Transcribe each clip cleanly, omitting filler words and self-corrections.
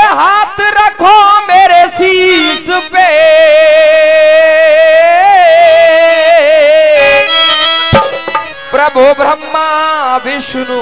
हाथ रखो मेरे शीश पे, प्रभु ब्रह्मा विष्णु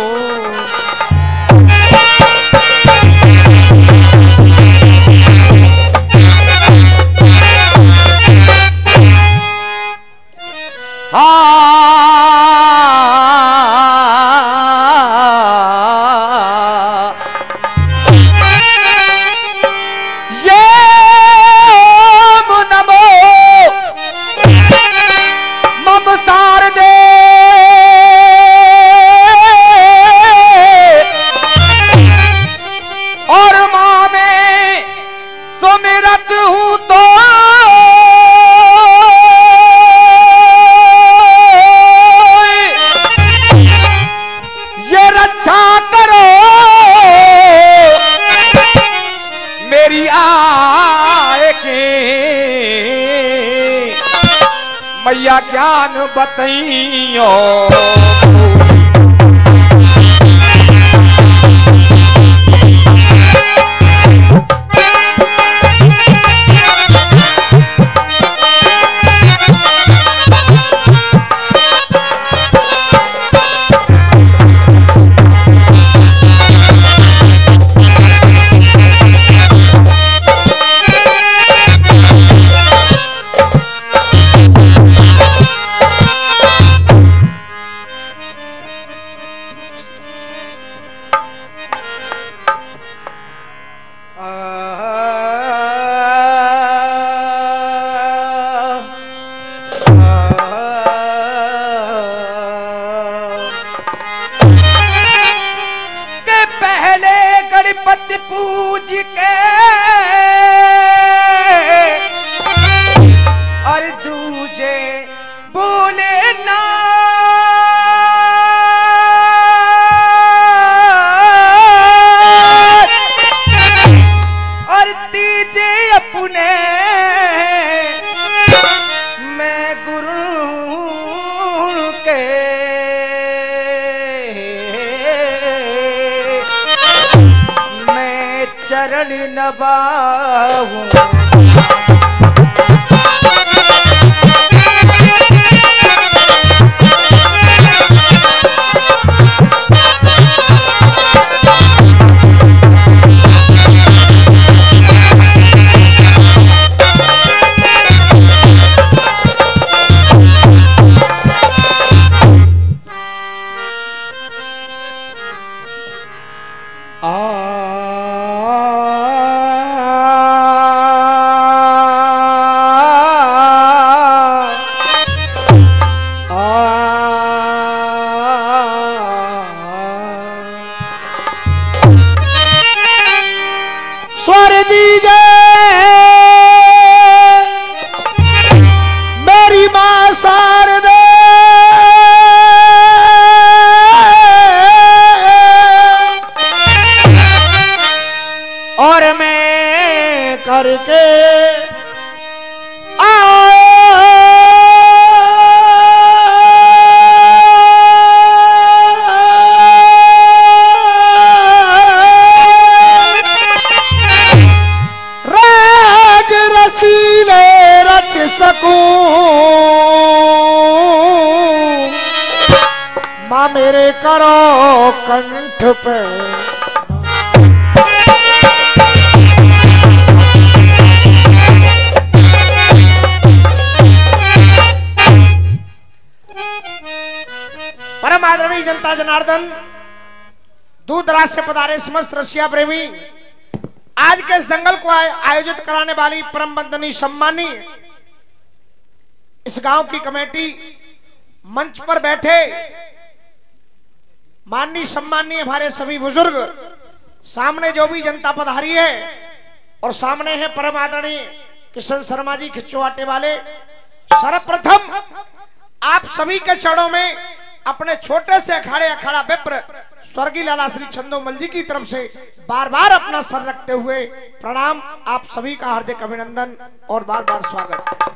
मैया ज्ञान बतइयो। पूज के और दूजे बोले ना और तीजे अपने मैं गुरु के चरण नवाऊं। स्वर दीजे मेरी मां शारदे और मैं करके मां मेरे करो कंठ पे परम आदरणीय जनता जनार्दन, दूर दराज से पधारे समस्त रसिया प्रेमी, आज के इस दंगल को आयोजित कराने वाली परम वंदनीय सम्मानीय इस गांव की कमेटी, मंच पर बैठे माननीय सम्मानीय हमारे सभी बुजुर्ग, सामने जो भी जनता पधारी है और सामने है परम आदरणीय किशन शर्मा जी खिच्चुआटे वाले, सर्वप्रथम आप सभी के चरणों में अपने छोटे से अखाड़े अखाड़ा विप्र स्वर्गीय लाला श्री छंदोमल जी की तरफ से बार बार अपना सर रखते हुए प्रणाम, आप सभी का हार्दिक अभिनंदन और बार बार स्वागत।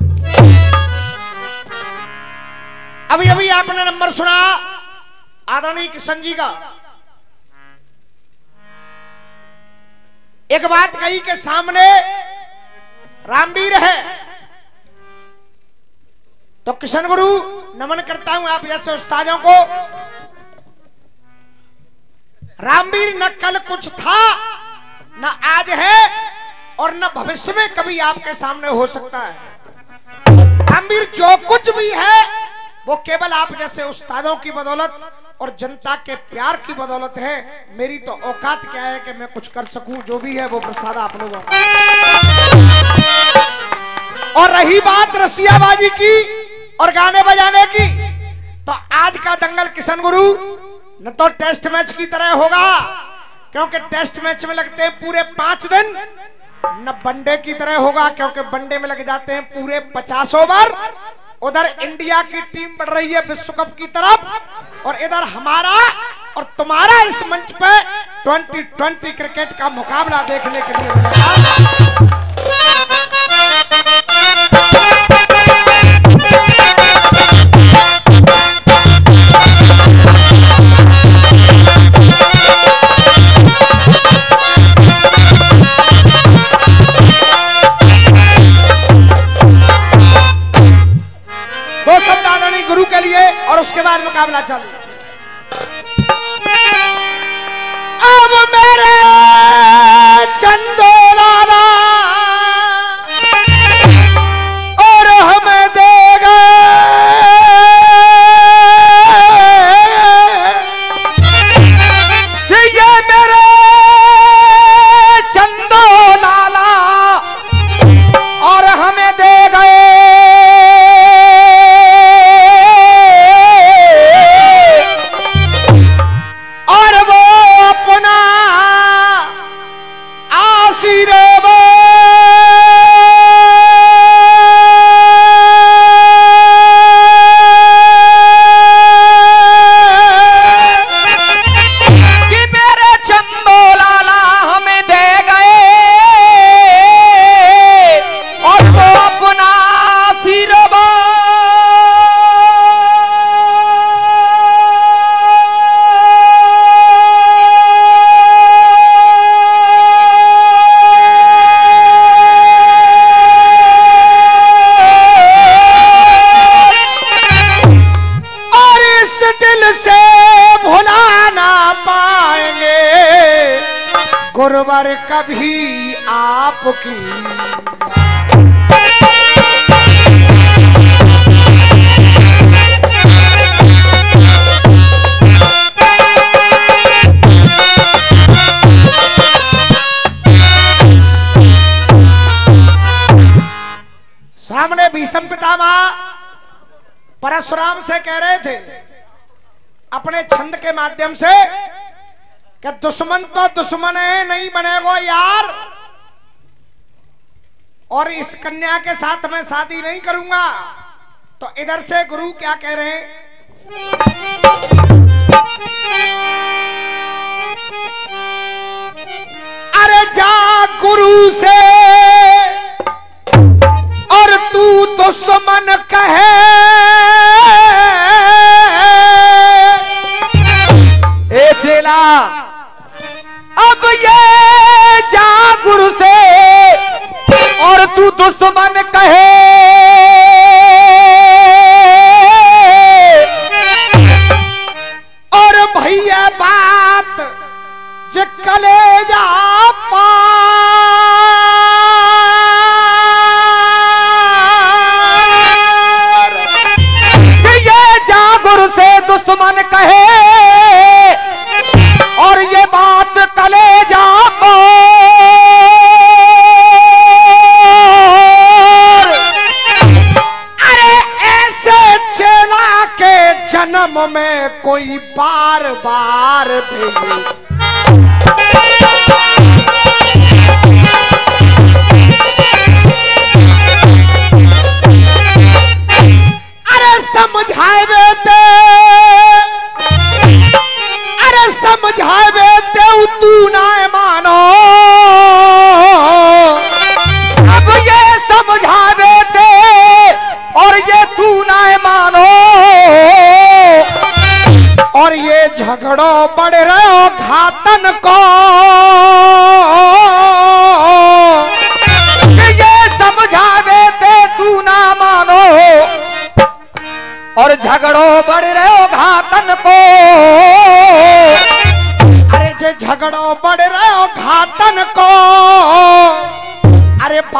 अभी अभी आपने नंबर सुना आदरणीय किशन जी का, एक बात कही कि सामने रामवीर है, तो किशन गुरु नमन करता हूं आप जैसे उस्तादों को। रामवीर न कल कुछ था, न आज है, और न भविष्य में कभी आपके सामने हो सकता है। रामवीर जो कुछ भी है वो केवल आप जैसे उस्तादों की बदौलत और जनता के प्यार की बदौलत है। मेरी तो औकात क्या है कि मैं कुछ कर सकूं, जो भी है वो प्रसाद आप लोगों का। और रही बात रसियाबाजी की और गाने बजाने की, तो आज का दंगल किशन गुरु न तो टेस्ट मैच की तरह होगा, क्योंकि टेस्ट मैच में लगते हैं पूरे 5 दिन, न वनडे की तरह होगा क्योंकि वनडे में लग जाते हैं पूरे 50 ओवर। उधर इंडिया की टीम बढ़ रही है विश्व कप की तरफ, और इधर हमारा और तुम्हारा इस मंच पे 2020 क्रिकेट का मुकाबला देखने के लिए मिलेगा। गुरु के लिए और उसके बाद मुकाबला चालू। अब मेरे चंदो लाला और हमें देगा कि ये मेरे चंदो लाला और हमें दे गए गुरुवर कभी आपकी। सामने भीष्म पितामह परशुराम से कह रहे थे अपने छंद के माध्यम से कि दुश्मन तो दुश्मन है, नहीं बनेगो यार, और इस कन्या के साथ मैं शादी नहीं करूंगा। तो इधर से गुरु क्या कह रहे हैं? अरे जा गुरु से और तू दुश्मन कहे, ए चेला अब ये जा गुरु से और तू दुश्मन कहे, और भैया बात जे कलेजा ये जा गुरु से दुश्मन कहे और ये बात कलेजा अरे ऐसे चेला के जन्म में कोई बार बार दे। अरे समझाए बेटे, अरे समझाए बेटे तू ना मानो, अब ये समझा बेटे और ये तू ना मानो, और ये झगड़ो बढ़ रहे हो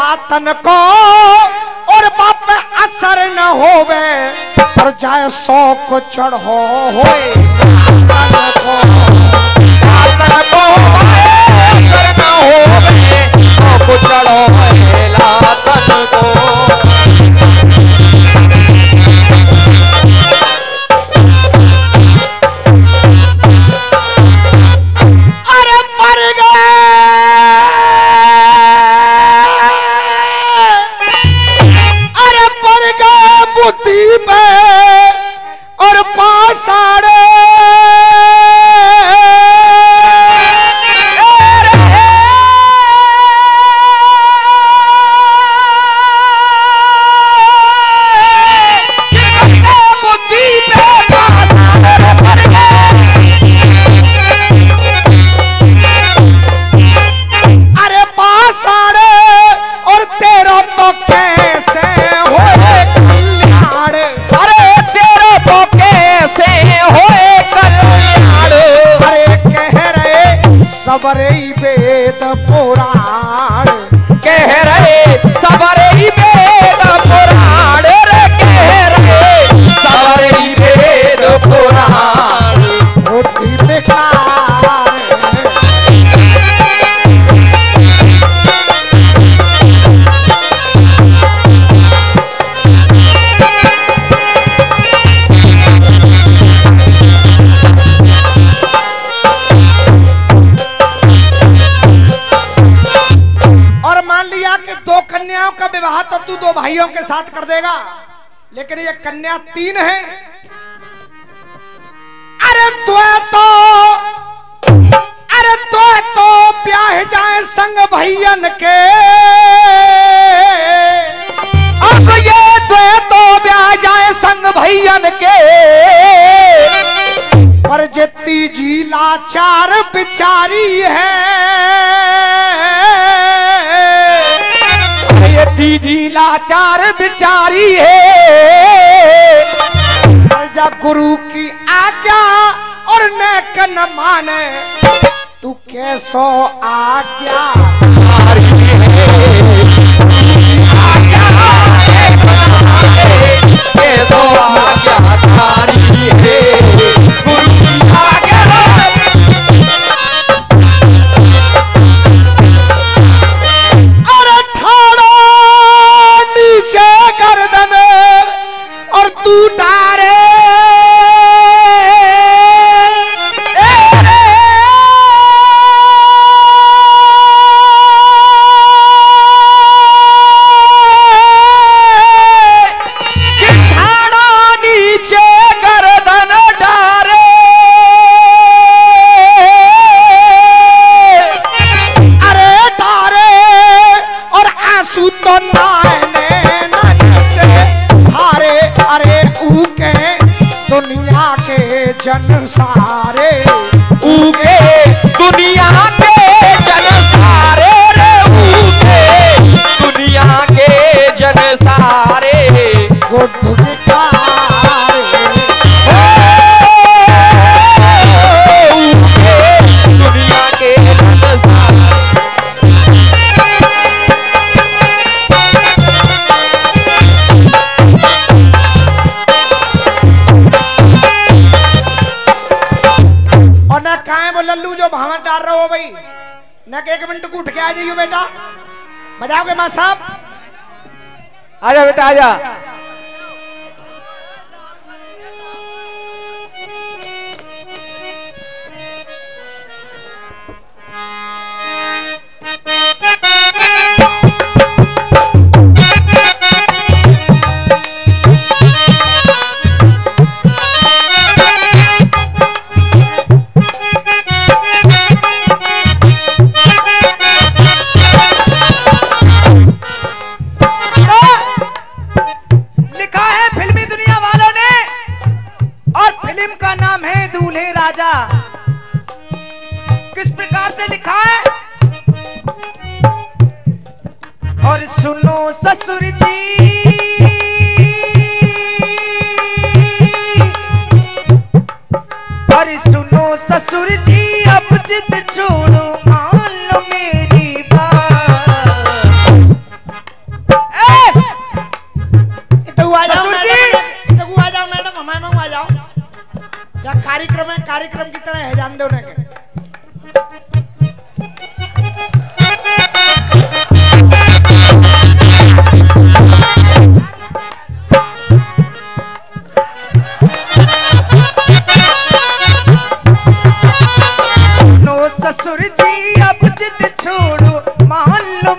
तन को और बाप पे असर न होवे पर जाए 100 को चढ़ो होए तन को तन को असर न होवे 100 को चढ़ो ला तन को। अरे पर गए बुद्धि पे और पासाड़े बुद्धि पे पासाड़े पर अरे पासाड़े और तेरा तो कैसे होए अरे तेरा तो कैसे होए कल्याण अरे कह रहे सबरे वेद पुराण कह रहे सबरे वेद पुराण रे कह रहे सबरे वेद पुराण बुद्धि बेकार कन्याओं का विवाह तो तू 2 भाइयों के साथ कर देगा लेकिन ये कन्या 3 है। अरे तो ब्याह जाए संग भैयन के अब ये तो ब्याह जाए संग भैयन के पर जितनी जी लाचार बिचारी है दीजी लाचार बिचारी है जा गुरु की आज्ञा और नेक न माने तू कैसो आज्ञा कैसो आज्ञा थारी है गुरु की आज्ञा गर्दन और तू डारे नीचे गर्दन डारे अरे डारे और आंसू तो नायने दुनिया के जन सारे उगे दुनिया के जन सारे रे उगे दुनिया के जन सारे गुड्डू उगे दुनिया के जन सारे लल्लू जो भावना डाल रहे हो भाई न कि 1 मिनट को उठ के आ जाइयो बेटा बजाओगे मां साहब आजा बेटा आजा और सुनो ससुर जी और सुनो ससुर जी अब जिद छोड़ो मान लो मेरी बात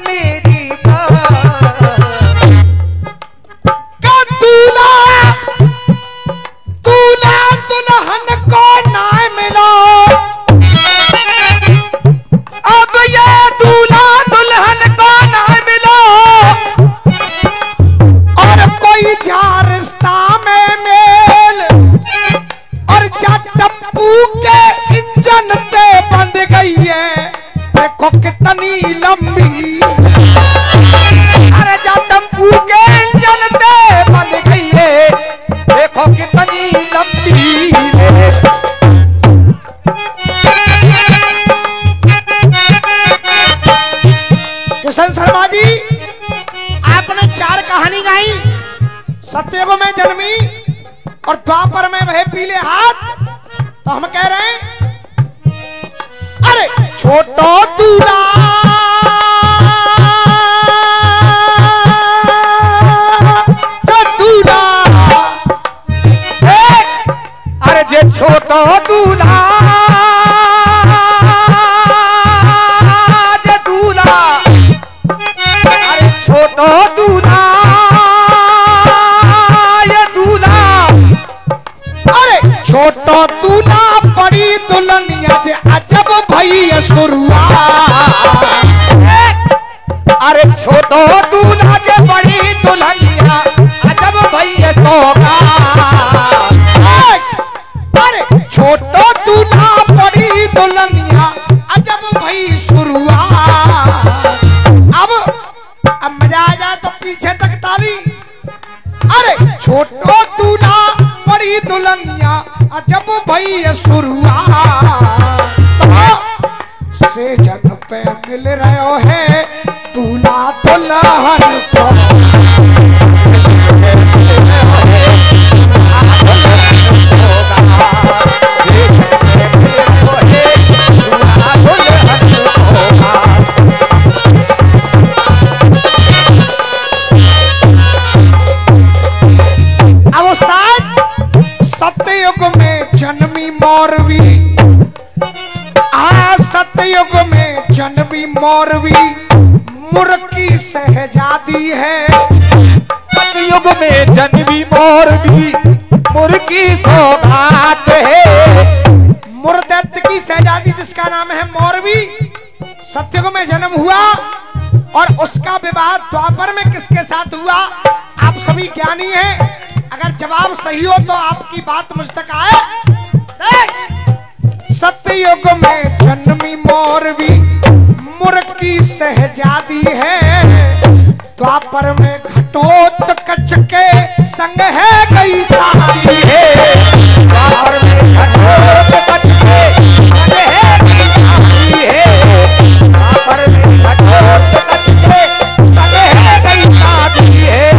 मेरी का दूल्हा दूल्हा दुल्हन को ना मिला। अब ये दूल्हा दुल्हन को ना मिला और कोई जा रिश्ता में मेल और जा टप्पू के इंजन ते बंद गई है। देखो कितनी लंबी, अरे जा टेम्पू के इंजन ते बंद गई है, देखो कितनी लंबी है। किशन शर्मा जी, आपने 4 कहानी गाई। सत्ययुग में जन्मी और द्वापर में वह पीले हाथ। तो हम कह रहे हैं अरे छोटो दूल्हा तो दूल्हा, अरे जे छोटो दूल्हा जे दूल्हा, अरे छोटो दूल्हा ये दूल्हा, अरे छोटो दूल्हा बड़ी दुल्हनिया जे अजब भई शुरुआत। अरे छोटो दूल्हा जे बड़ी दुल्हनिया अजब भैया सौगात। अरे छोटो दूल्हा बड़ी दुल्हनिया अजब भई शुरुआत। अब मजा आ जाए तो पीछे तक ताली। अरे छोटो दूल्हा बड़ी दुल्हनिया अजब भई शुरुआत। से जन पे मिल रहे है दूल्हा दुल्हन को। अब उस्ताद, सत्ययुग में जन्मी मौरवी, सत्ययुग में जन्मी मौरवी मुर्की शहजादी है। सतयुग में जन्मी मौरवी मुर्गी सौगात है। मुर्दैत्य की शहजादी जिसका नाम है मौरवी, सत्ययुग में जन्म हुआ और उसका विवाह द्वापर में किसके साथ हुआ? आप सभी ज्ञानी हैं, अगर जवाब सही हो तो आपकी बात मुझ तक आए। सत्ययुग में जन्मी मौरवी मुर्गी शहजादी है। द्वापर में घटोत्कच के संग है गई शादी है। द्वापर में घटोत्कच के संग है गई शादी है। द्वापर में घटोत्कच के संग है गई शादी है।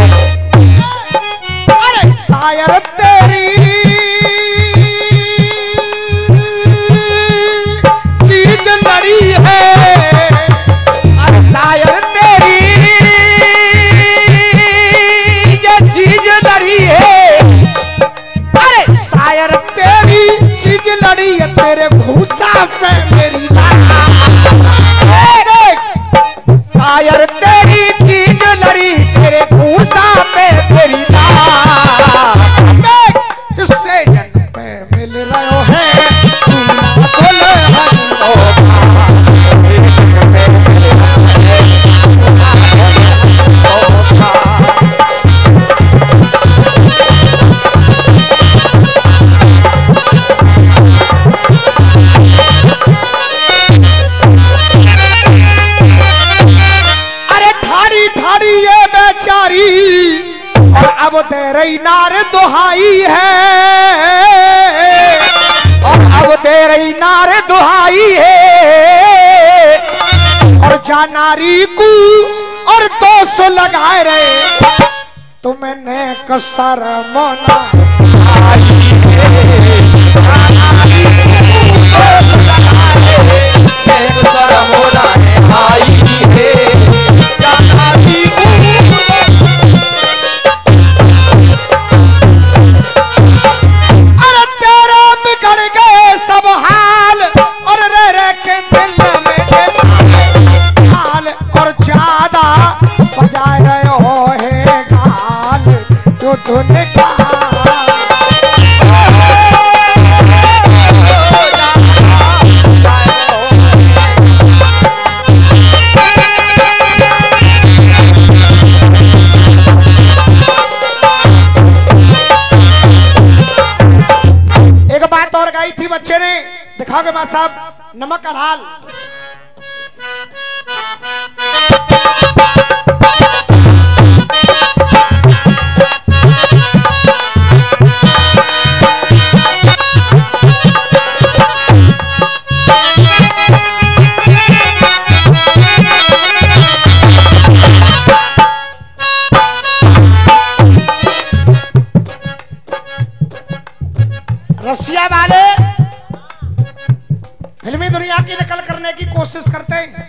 अरे शायर तेरी चीज लड़ी है। अरे शायर तेरी ये चीज लड़ी है। अरे शायर तेरी चीज लड़ी है, तेरे घूसा पे मेरी शायर तेरी चीज लड़ी, तेरे घूसा पे मेरी देख जिससे जन पे मिल रहे है दुल्हन को। अरे ठाड़ी ठाड़ी ये बेचारी और अब तेरे नार दुहाई है। और अब तेरी नार दुहाई है। और जा नारी को और 200 लगाए रहे तो मैंने कसर मोना आई है। और जा ज्यादा बजा रहे हो है गाल जो धुन का। और गाई थी बच्चे ने, दिखाओगे मां साहब, नमक का लाल। रसिया वाले फिल्मी दुनिया की नकल करने की कोशिश करते हैं।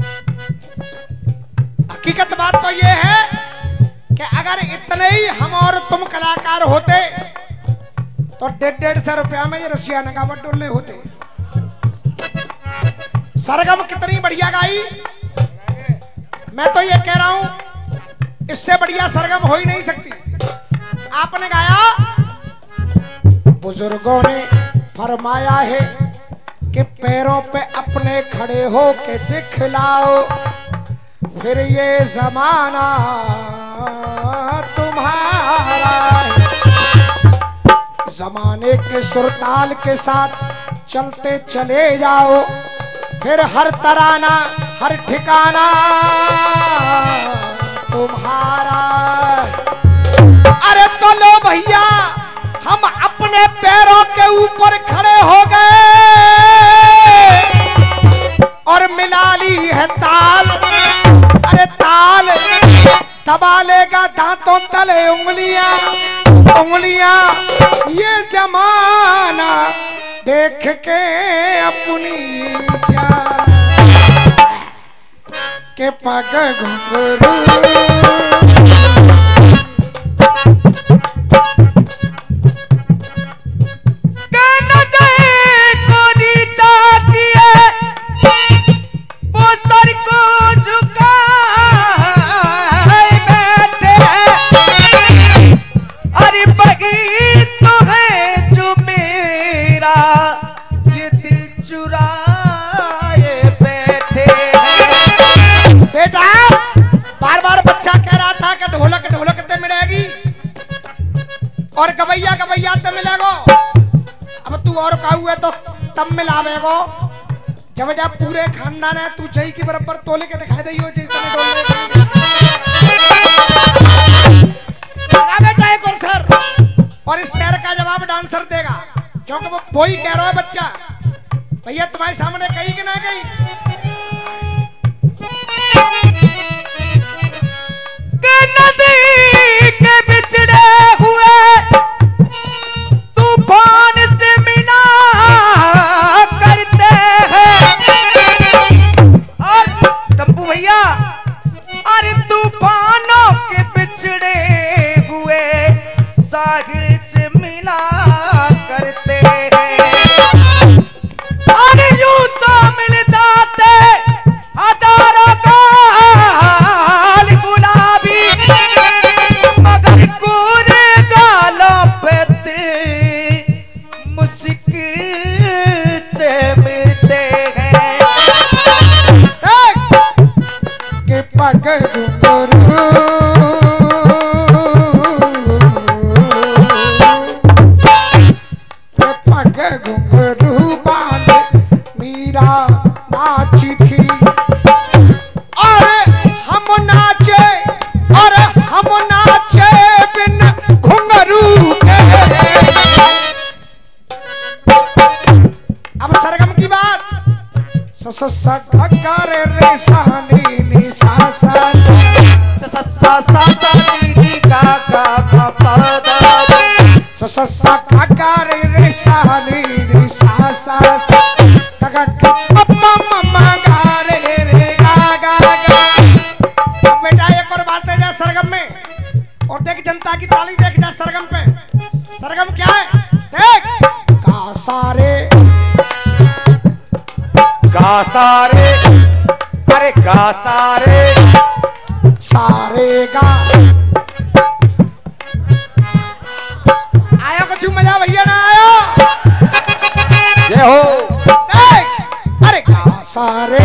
हकीकत बात तो ये है कि अगर इतने ही हम और तुम कलाकार होते तो 150 रुपया में ये रसिया नगावट डोलने होते। सरगम कितनी बढ़िया गाई, मैं तो ये कह रहा हूं इससे बढ़िया सरगम हो ही नहीं सकती। आपने गाया, बुजुर्गों ने फरमाया है कि पैरों पे अपने खड़े हो के दिखलाओ, फिर ये जमाना तुम्हारा है। जमाने के सुरताल के साथ चलते चले जाओ, फिर हर तराना हर ठिकाना तुम्हारा। अरे तो लो भैया, हम अपने पैरों के ऊपर खड़े हो गए और मिला ली है ताल। अरे ताल दबा लेगा दांतों तले उंगलियां, उंगलियां ये जमाना देख के अपनी जान के पग घुंघरू। और गवैया गवैया तब मिलेगो। अब तू और कहू है तो तब मिलावेगो जब जब पूरे खानदान है तू जई की बराबर तोले के दिखाई दई हो जितने डोले बेटा एक और सर। और इस शेर का जवाब डांसर देगा क्योंकि वो वही कह रहा है बच्चा। भैया तुम्हारे सामने कही कि ना कही? नदी के बिछड़े हुए तूफान से मिला करते हैं। और टप्पू भैया, अरे तूफानों के बिछड़े हुए साहिल से मिला करते हैं। और यूं तो मिल जाते हजारों गाल गुलाबी, मगर कोरे गालों पे मुश्किल से मिलते हैं। के पग घुंघरू के पग घुंघरू बांध मीरा नाची थी और हम नाचे बिन घुंघरू के। अब सरगम की बात। स स स ग रे रे सा नी नी सा सा सा सा सा सा सा नी नी गा गा गा पा दा दा। स स स ग रे रे सा नी नी सा सा सा ग ग ग म म गा रे रे गा गा गा। अब बेटा एक और बात है जा सरगम में, और देख जनता की ताली देख जा सरगम पे। सरगम क्या है देख। गा सारे गा सारे, अरे गा सारे सारेगा। आयो कुछ मजा भैया ना आयो? जय हो। अरे गा सारे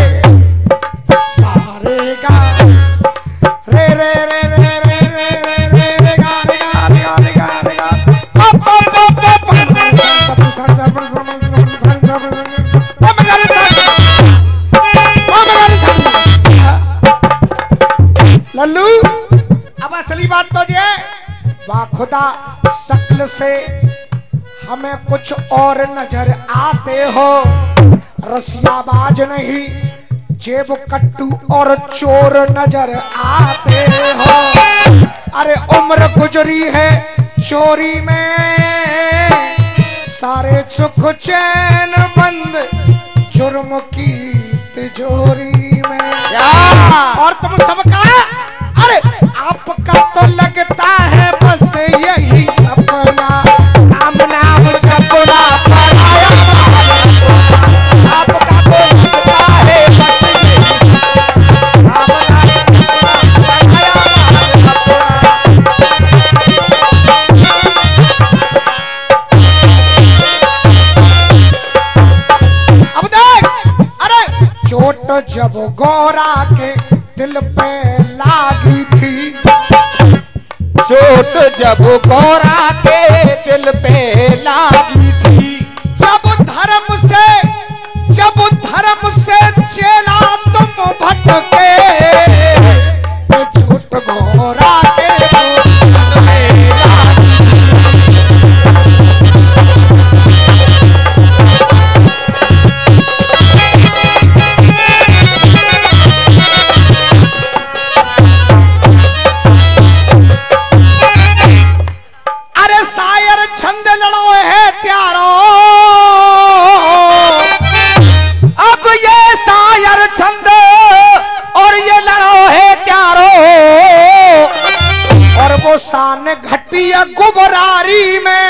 सारेगा रे रे रे रे रे रे रे रे रे गा रे गा रे गा रे गा रे गा पप पप पप पप लल्लू अब असली बात तो ये वाह खुदा शक्ल से हमें कुछ और नजर आते हो, रसियाबाज नहीं जेब कट्टू और चोर नजर आते हो। अरे उम्र गुजरी है चोरी में, सारे सुख चैन बंद जुर्म की तिजोरी में। और तुम सबका अरे आपका तो लगता है बस यही सपना, नाम नाम जपना पराया आपका तो लगता है बस यही नाम नाम पराया अब देख अरे चोट जब गोरा के दिल पे लागी थी, चोट जब गौरा के दिल पे लागी थी, जब धर्म से चेला तुम भटके, झूठ गोरा के छंद लड़ो है त्यारो। अब ये शायर छंद और ये लड़ो है त्यारो, और वो शान घटिया गुबरारी में,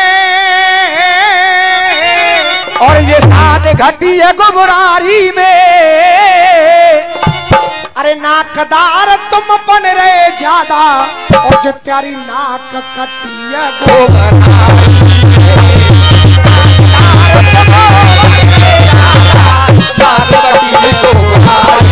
और ये शान घटिया गुबरारी में। अरे नाकदार तुम बन रहे ज्यादा, और जो त्यारी नाक कटिया गुबरारी